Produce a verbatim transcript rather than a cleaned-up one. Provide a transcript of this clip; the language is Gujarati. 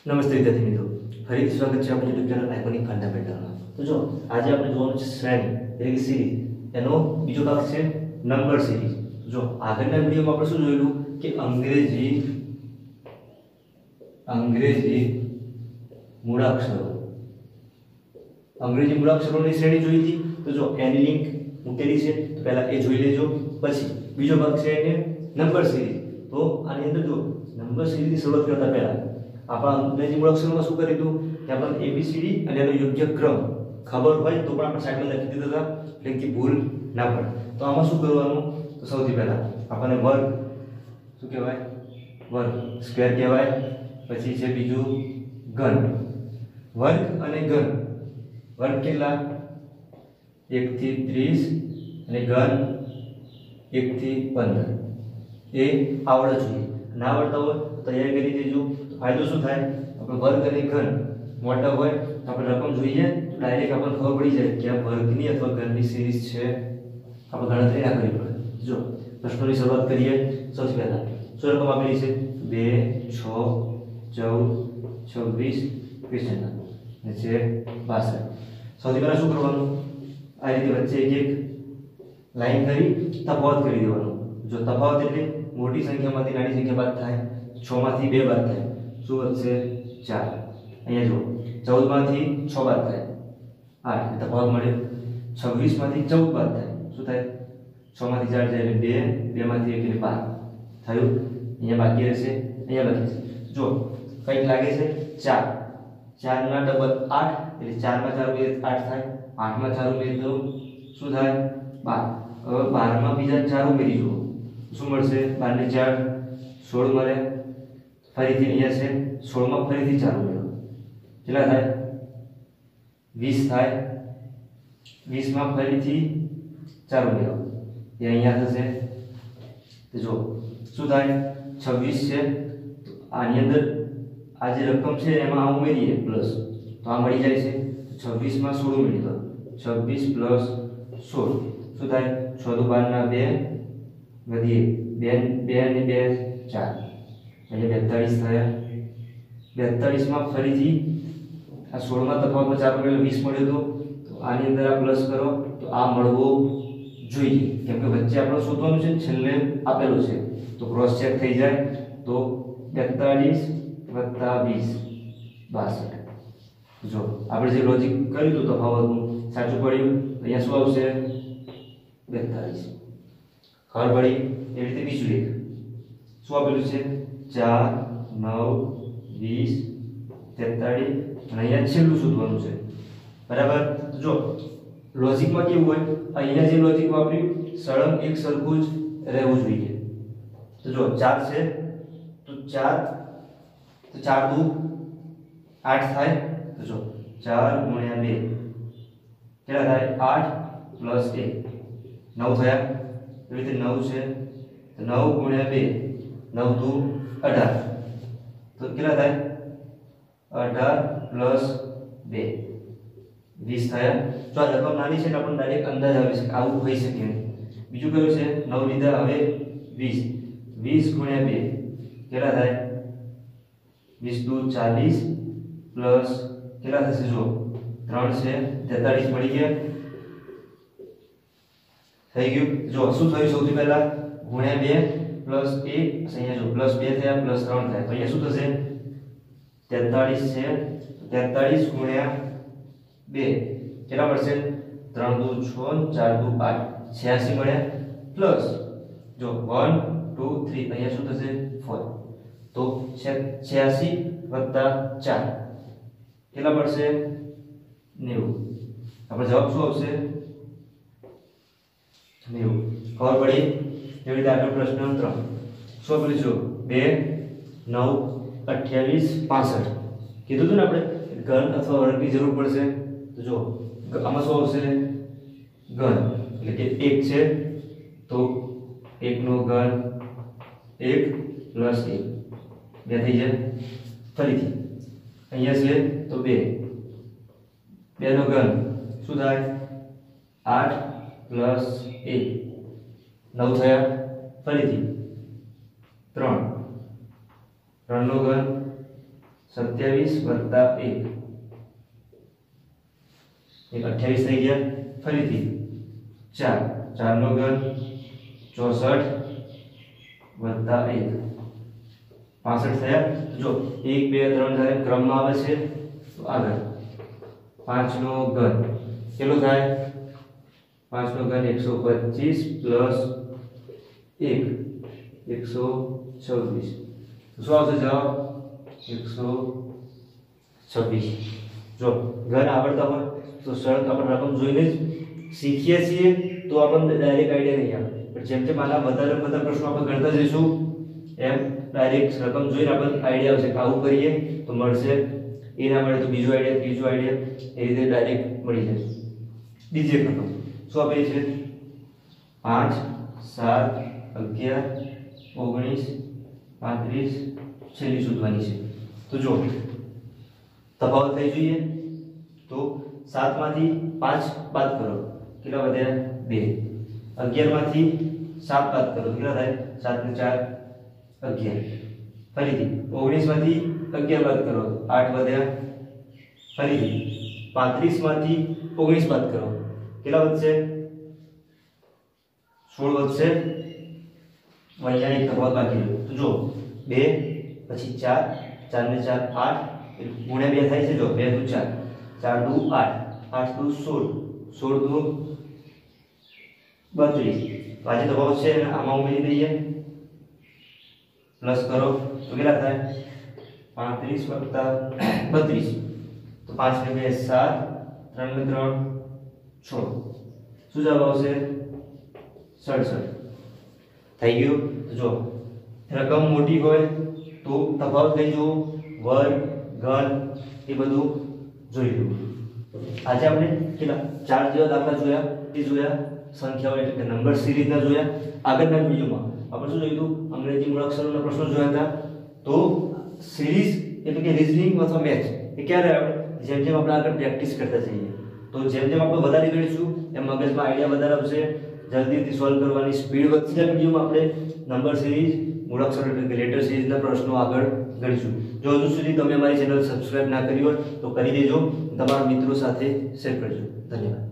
નમસ્તે વિદ્યાર્થી મિત્રો, ફરીથી સ્વાગત છે આપણી યુટ્યુબ ચેનલ આઇકોનિક ફંડામેન્ટલમાં। તો જો આજે આપણે જોવાનું છે શ્રેણી એટલે કે સિરીઝ, એનો બીજો ભાગ છે નંબર સિરીઝ। જો આગળના વિડિયોમાં આપણે શું જોયેલું કે અંગ્રેજી અંગ્રેજી મૂળાક્ષરો અંગ્રેજી મૂળાક્ષરોની શ્રેણી જોઈ હતી। તો જો એની લિંક મૂકેલી છે, તો પહેલા એ જોઈ લેજો। પછી બીજો ભાગ છે એને નંબર સિરીઝ। તો આની અંદર જો નંબર સિરીઝની શરૂઆત કરતા પહેલા આપણા અંગ્રેજી મૂળાક્ષરોમાં શું કરી દીધું કે આપણને એબીસીડી અને એનો યોગ્ય ક્રમ ખબર હોય તો પણ આપણે સાઈડમાં લખી દીધા હતા, એટલે કે ભૂલ ના પડે। તો આમાં શું કરવાનું, તો સૌથી પહેલા આપણને વર્ગ શું કહેવાય, વર્ગ સ્ક્વેર કહેવાય। પછી છે બીજું ઘન, વર્ગ અને ઘન। વર્ગ કેટલા, એક થી ત્રીસ અને ઘન એક થી પંદર। એ આવડે જોઈએ, ના આવડતા હોય તો તૈયારી કરી દેજો। ફાયદો શું થાય, આપણે વર્ગ અને ઘન મોટા હોય તો આપણે રકમ જોઈએ તો ડાયરેક્ટ આપણને ખબર પડી જાય કે આ વર્ગની અથવા ઘનની સિરીઝ છે, આપણે ગણતરી ના કરવી પડે। જો પ્રશ્નોની શરૂઆત કરીએ। સૌથી પહેલા શું રકમ આપેલી છે, બે, છ, ચૌદ, છવ્વીસ, પિસ્તાલીસ અને છે બાસઠ। સૌથી પહેલા શું કરવાનું, આ રીતે વચ્ચે એક એક લાઈન કરી તફાવત કરી દેવાનો। જો તફાવત એટલે મોટી સંખ્યામાંથી નાની સંખ્યા બાદ થાય, છ માંથી બે બાદ થાય, શું વધશે, ચાર। અહીંયા જો ચૌદ માંથી છ બાદ થાય, આઠ, તફાવત મળે। છવ્વીસ માંથી ચૌદ બાદ થાય, શું થાય, છ માંથી ચાર જાય એટલે બે, બે માંથી એક એટલે બાર થયું। અહીંયા બાકી રહેશે, અહીંયા બાકી છે, જો કંઈક લાગે છે, ચાર, ચાર ના ડબલ આઠ એટલે ચાર માં ચાર ઉમેરીએ આઠ થાય, આઠ માં ચાર ઉમેરીએ તો શું થાય, બાર। હવે બાર માં બીજા ચાર ઉમેરી જુઓ, શું મળશે, બાર ને ચાર સોળ મળે। ફરીથી અહીંયા છે સોળ માં ફરીથી ચાર ઉમેરો, કેટલા થાય, વીસ થાય। વીસ માં ફરીથી ચાર ઉમેરો, એ અહીંયા થશે, તો જો શું થાય, છવ્વીસ છે। તો આની અંદર આ જે રકમ છે એમાં આ ઉમેરીએ પ્લસ, તો આ મળી જાય છે। છવ્વીસ માં સોળ ઉમેરી દો, છવ્વીસ પ્લસ સોળ શું થાય, છ દુ બાર ના બે વધીએ બે, બે અને બે ચાર, અહીંયા બેતાળીસ થયા। બેતાળીસ માં ફરીથી આ સોળ માં તફાવત ચાર ઉમેરો વીસ મળ્યો, તો આની અંદર આ પ્લસ કરો તો આ મળવો જોઈએ, કેમ કે વચ્ચે આપણે શોધવાનું છે, છેલ્લે આપેલું છે તો ક્રોસ ચેક થઈ જાય। તો બેતાળીસ વત્તા વીસ બાસઠ। જો આપણે જે લોજિક કર્યું હતું તફાવતનું સાચું પડ્યું, અહીંયા શું આવશે, બેતાળીસ। ખબર પડી? એવી રીતે બીજું એક શું આપેલું છે, ચાર, નવ, વીસ, તેતાળીસ અને અહીંયા છેલ્લું શોધવાનું છે, બરાબર। જો લોજિકમાં કેવું હોય, અહીંયા જે લોજિક વાપર્યું સળંગ એક સરખું જ રહેવું જોઈએ। તો જો ચાર છે તો ચાર, તો ચાર દુ આઠ થાય, તો જો ચાર ગુણ્યા બે કેટલા થાય, આઠ પ્લસ એક નવ થયા। એવી રીતે નવ છે તો નવ ગુણ્યા બે, નવ દુ અઢાર, તો કેટલા થાય, અઢાર પ્લસ બે વીસ થયા। જો આ રકમ નાની છે એટલે આપણને ડાયરેક્ટ અંદાજ આવી શકે, આવું હોઈ શકે। બીજું કયું છે, નવ લીધા, હવે વીસ, વીસ ગુણ્યા બે કેટલા થાય, વીસ દુ ચાલીસ પ્લસ કેટલા થશે, જો ત્રણ છે, તેતાળીસ મળી ગયા, થઈ ગયું। જો શું થયું, સૌથી પહેલા ગુણ્યા બે પ્લસ એક, અહીંયા જો પ્લસ બે થયા પ્લસ ત્રણ થયા, તો અહીંયા શું થશે, તેતાળીસ છે, તેતાળીસ ગુણ્યા બે કેટલા મળશે, ત્રણ દુ છ, ચાર દુ આઠ, છ્યાસી મળ્યા। પ્લસ જો વન ટુ થ્રી, અહીંયા શું થશે, ફોર, તો છ્યાસી વત્તા ચાર કેટલા મળશે, નેવું। આપણે જવાબ શું આવશે, નેવું। ખબર પડી? એવી રીતે આગળ પ્રશ્ન ત્રણ શું આપેલું છે, બે, નવ, અઠ્યાવીસ, પાસઠ। કીધું હતું ને આપણે ઘન અથવા વર્ગની જરૂર પડશે, તો જો આમાં શું આવશે, ઘન એટલે કે એક છે તો એક નો ઘન, એક પ્લસ એક બે થઈ જાય। ફરીથી અહીંયા છે તો બે, બે નો ઘન શું થાય, આઠ પ્લસ એક નવ થયા। ફરીથી ત્રણ, ત્રણ નો ઘન સત્યાવીસ વત્તા એક એક અઠ્યાવીસ થઈ ગયા. ફરીથી ચાર ચાર નો ઘન ચોસઠ વત્તા એક પાસઠ થયા. જો એક બે ત્રણ ચાર ક્રમમાં આવે છે તો આગળ પાંચ નો ઘન કેટલો થાય? પાંચ નો ઘન એકસો પચીસ પ્લસ એક એકસો છવ્વીસ. શું આવશે જવાબ? એકસો છવ્વીસ. જો ઘન આવડતા હોય તો સરળ આપણે રકમ જોઈને જ શીખીએ છીએ તો આપણને ડાયરેક્ટ આઈડિયા નહીં આવે, પણ જેમ જેમ આના વધારે બધા પ્રશ્નો આપણે ગણતા જઈશું એમ ડાયરેક્ટ રકમ જોઈને આપણને આઈડિયા આવશે કે આવું કરીએ તો મળશે, એ ના મળે તો બીજો આઈડિયા ત્રીજો આઈડિયા, એ રીતે ડાયરેક્ટ મળી જાય. બીજી એક રકમ શું આપેલી છે? પાંચ સાત અગિયાર ઓગણીસ પાંત્રીસ છેલ્લી શોધવાની છે. તો જો તફાવત થઈ જોઈએ તો સાત માંથી પાંચ બાદ કરો કેટલા વધ્યા? બે. અગિયાર માંથી સાત બાદ કરો કેટલા થાય? સાત ને ચાર અગિયાર. ફરીથી ઓગણીસ માંથી અગિયાર બાદ કરો આઠ વધ્યા. ફરીથી પાંત્રીસ માંથી ઓગણીસ બાદ કરો કેટલા વધશે? સોળ વધશે. અહીંયા એક તફાવત બાકી રહ્યો. તો જો બે પછી ચાર ચાર ને ચાર આઠ ગુણ્યા બે થાય છે. જો બે દુ ચાર ચાર દુ આઠ આઠ દુ સોળ સોળ દુ બત્રીસ. આજે તફાવત છે આમાં ઉમેરી દઈએ પ્લસ કરો તો કેટલા થાય? પાંત્રીસ વત્તા બત્રીસ. તો પાંચ ને બે સાત ત્રણ ને ત્રણ છ. શું જવાબ આવશે? સડસઠ. થઈ ગયું. તો જો રકમ મોટી હોય તો તફાવત લઈ જુઓ, વર્ગ ઘન એ બધું જોઈ લો. આજે આપણે કેટલા ચાર જેવા દાખલા જોયા, એ જોયા સંખ્યાઓ એટલે કે નંબર સિરીઝના જોયા. આગળના વિડીયોમાં આપણે શું જોયું? અંગ્રેજી મૂળાક્ષરોના પ્રશ્નો જોયા હતા. તો સિરીઝ એટલે કે રીઝનિંગ અથવા મેથ એ ક્યારે આવે? જેમ જેમ આપણે આગળ પ્રેક્ટિસ કરતા જઈએ તો જેમ જેમ આપણે વધારે ગણીશું એમ મગજમાં આઈડિયા વધારે આવશે, જલ્દીથી સોલ્વ કરવાની સ્પીડ વધશે. વિડીયોમાં આપણે નંબર સિરીઝ મૂળાક્ષર એટલે કે લેટર સિરીઝના પ્રશ્નો આગળ ગણીશું. જો હજુ સુધી તમે અમારી ચેનલ સબસ્ક્રાઇબ ના કરી હોય તો કરી દેજો, તમારા મિત્રો સાથે શેર કરજો. ધન્યવાદ.